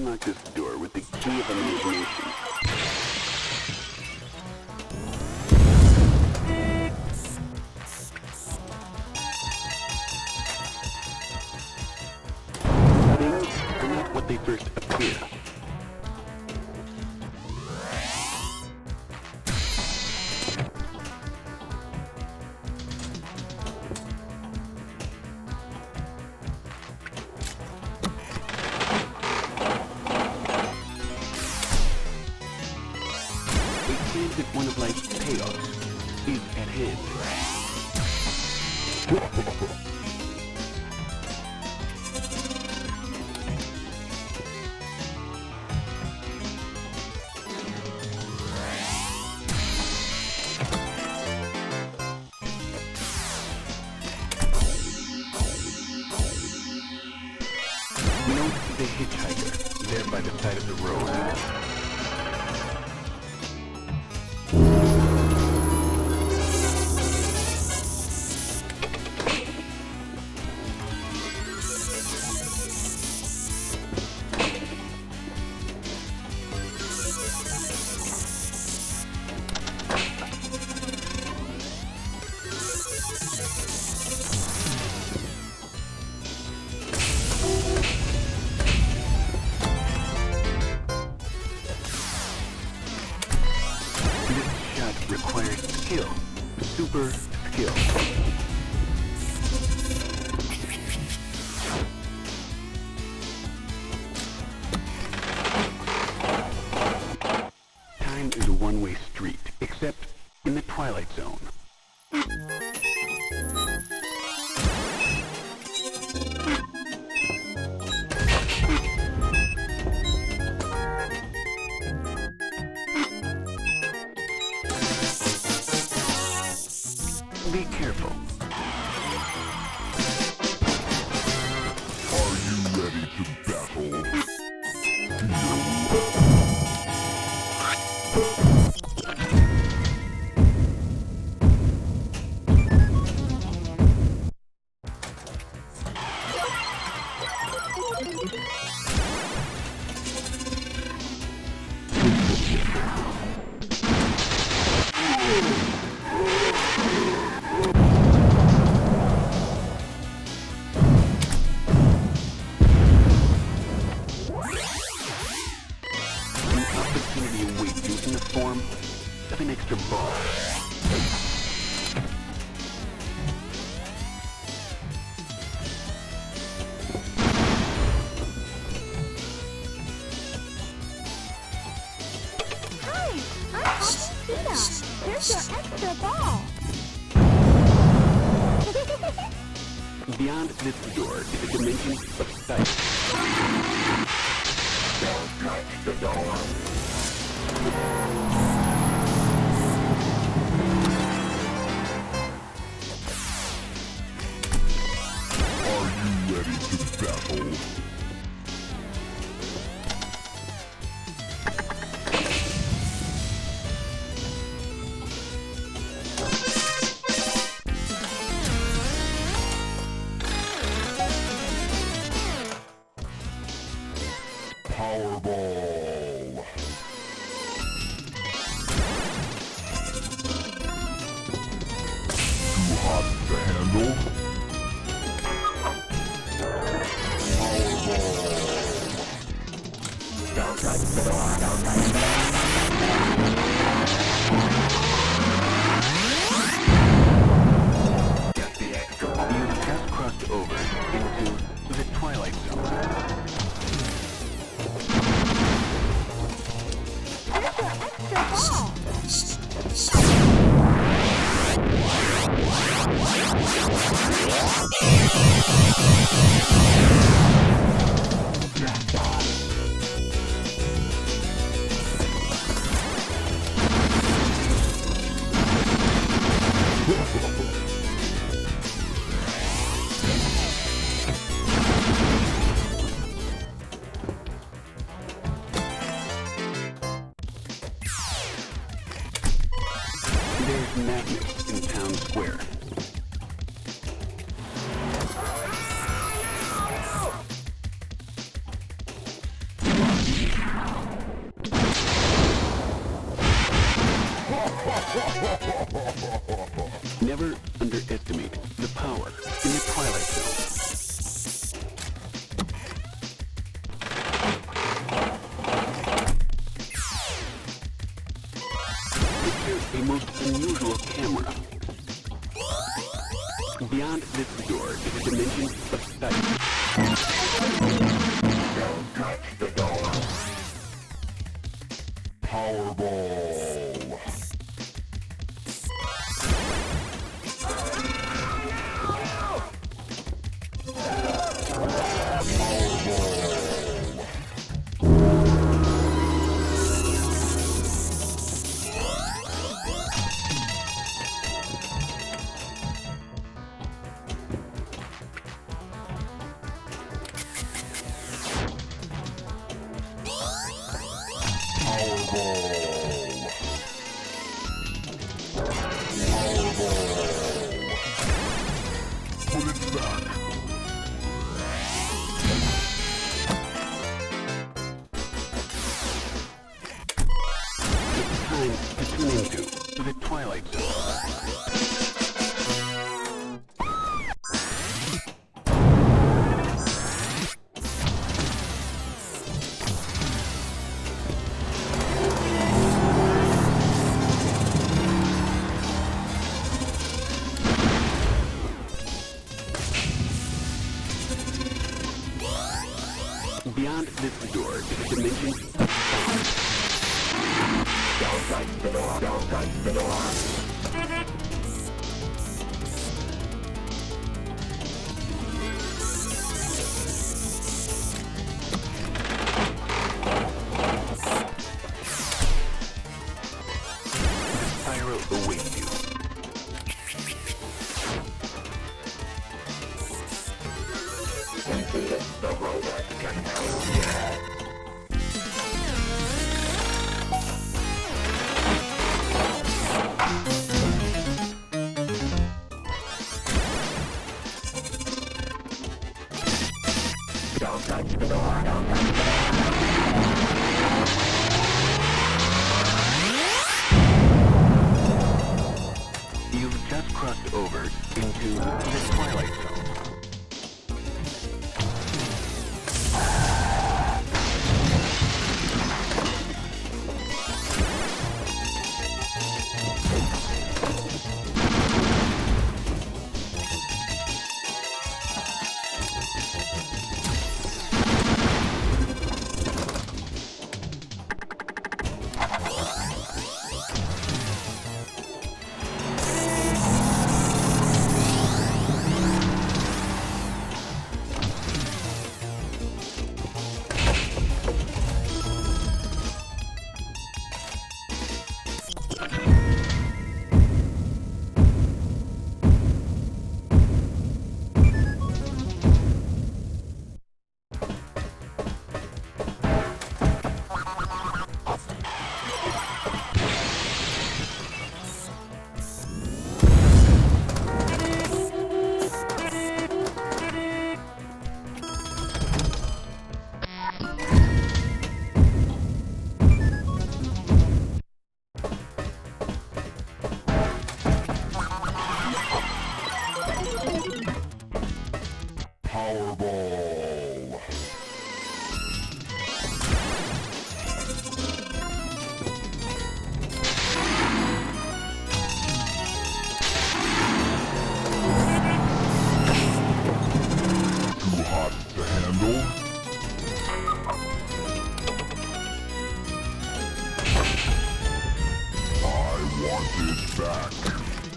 unlock this door with the key of imagination. Things are not what they first appear. That one of life's payoffs is at hand. Note the hitchhiker there by the side of the road. Requires skill. Super skill. Time is a one-way street, except in the Twilight Zone. Be careful. Are you ready to battle? Opportunity awaits you in the form of an extra ball. Hi, I'm Tina. Here's your extra ball. Beyond this door is a dimension of sight. Don't touch the door. Are you ready to battle? Powerball. Too hot to handle? Powerball. Don't touch the door, don't touch the door. Get the extra ball. You've just crossed over into the Twilight Zone. Here's your extra ball. Never underestimate the power in the Twilight Zone. Picture a most unusual camera. Beyond this door is a dimension of sight. Don't touch the door. Powerball. Time to tune into the Twilight Zone. Beyond this door is a dimension of sound. Don't touch the door. Don't touch the door. Pyro awaits you. The robot can help you. Don't touch the door. Don't touch the door. You've just crossed over into the Twilight Zone. Powerball. Too hot to handle? I want it back.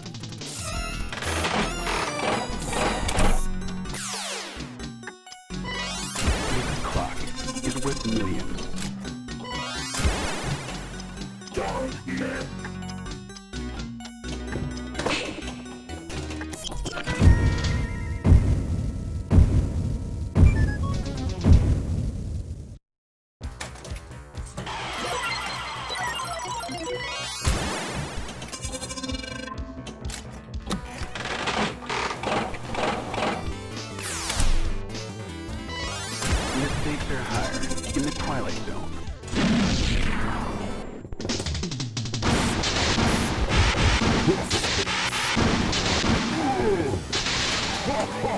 Worth millions. Darkness. The stakes are higher in the Twilight Zone.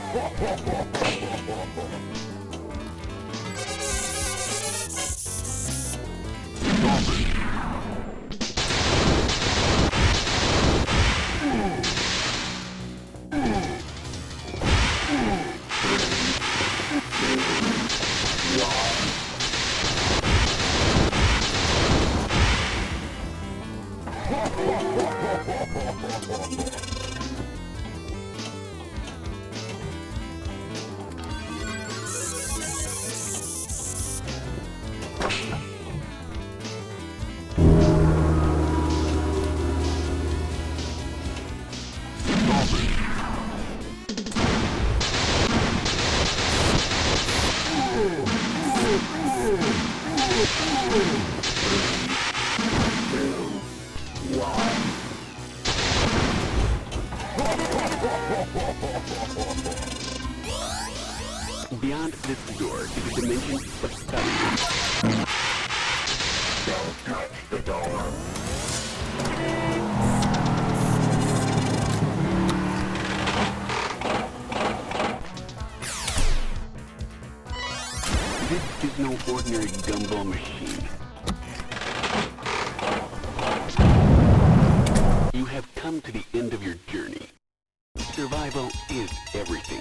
Beyond this door is a dimension of study. Don't touch the door. This is no ordinary gumball machine. You have come to the end of your journey. Survival is everything.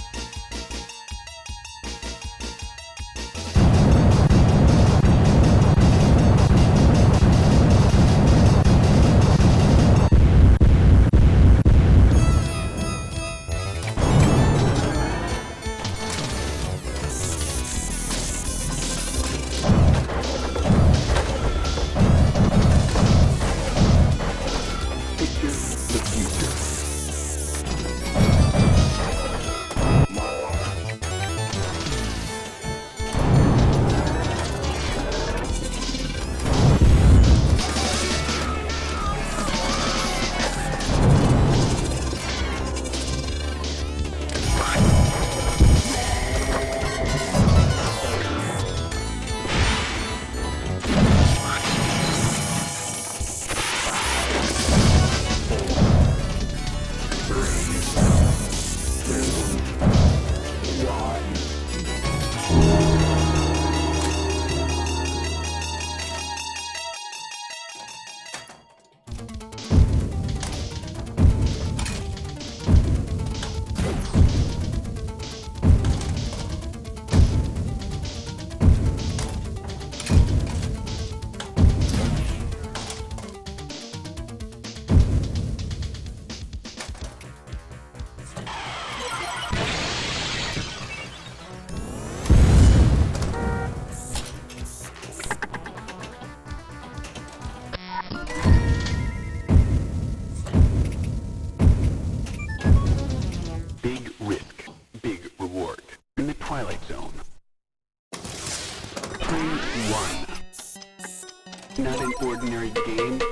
Big risk, big reward. In the Twilight Zone. Train 1. Not an ordinary game.